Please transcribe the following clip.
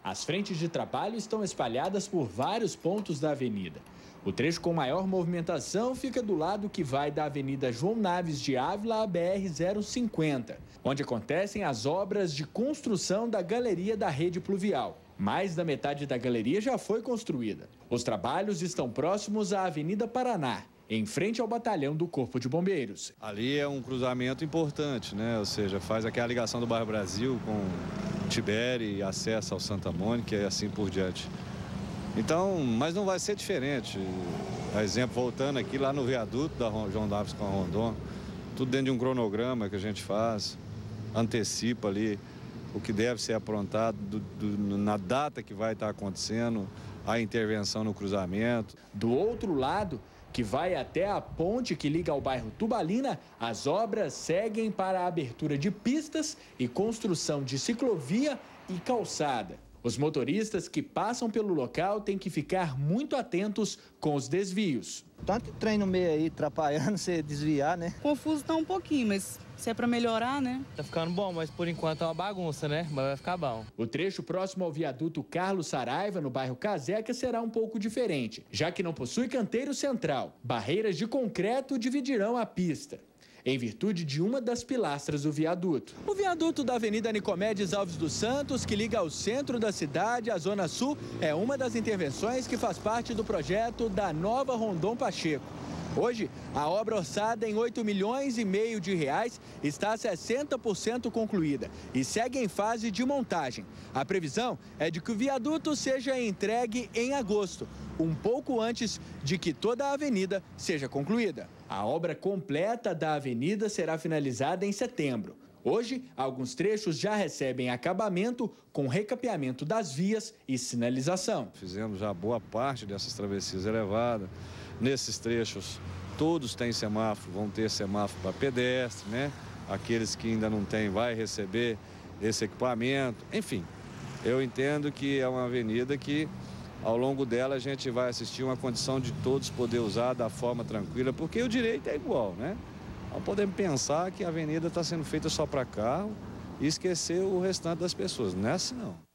As frentes de trabalho estão espalhadas por vários pontos da avenida. O trecho com maior movimentação fica do lado que vai da Avenida João Naves de Ávila à BR-050, onde acontecem as obras de construção da galeria da rede pluvial. Mais da metade da galeria já foi construída. Os trabalhos estão próximos à Avenida Paraná, em frente ao batalhão do Corpo de Bombeiros. Ali é um cruzamento importante, né? Ou seja, faz aqui a ligação do bairro Brasil com Tibério e acesso ao Santa Mônica e assim por diante. Então, mas não vai ser diferente. A exemplo, voltando aqui lá no viaduto da João Naves com a Rondon, tudo dentro de um cronograma que a gente faz, antecipa ali o que deve ser aprontado na data que vai estar acontecendo, a intervenção no cruzamento. Do outro lado, que vai até a ponte que liga ao bairro Tubalina, as obras seguem para a abertura de pistas e construção de ciclovia e calçada. Os motoristas que passam pelo local têm que ficar muito atentos com os desvios. Tanto trem no meio aí, atrapalhando, você desviar, né? Confuso tá um pouquinho, mas se é para melhorar, né? Tá ficando bom, mas por enquanto é uma bagunça, né? Mas vai ficar bom. O trecho próximo ao viaduto Carlos Saraiva, no bairro Caseca, será um pouco diferente, já que não possui canteiro central. Barreiras de concreto dividirão a pista, em virtude de uma das pilastras do viaduto. O viaduto da Avenida Nicomedes Alves dos Santos, que liga ao centro da cidade à Zona Sul, é uma das intervenções que faz parte do projeto da nova Rondon Pacheco. Hoje, a obra orçada em R$8,5 milhões está 60% concluída e segue em fase de montagem. A previsão é de que o viaduto seja entregue em agosto, um pouco antes de que toda a avenida seja concluída. A obra completa da avenida será finalizada em setembro. Hoje, alguns trechos já recebem acabamento com recapeamento das vias e sinalização. Fizemos já boa parte dessas travessias elevadas. Nesses trechos, todos têm semáforo, vão ter semáforo para pedestre, né? Aqueles que ainda não têm, vai receber esse equipamento. Enfim, eu entendo que é uma avenida que, ao longo dela, a gente vai assistir uma condição de todos poder usar da forma tranquila, porque o direito é igual, né? Não podemos pensar que a avenida está sendo feita só para carro e esquecer o restante das pessoas. Não é assim, não.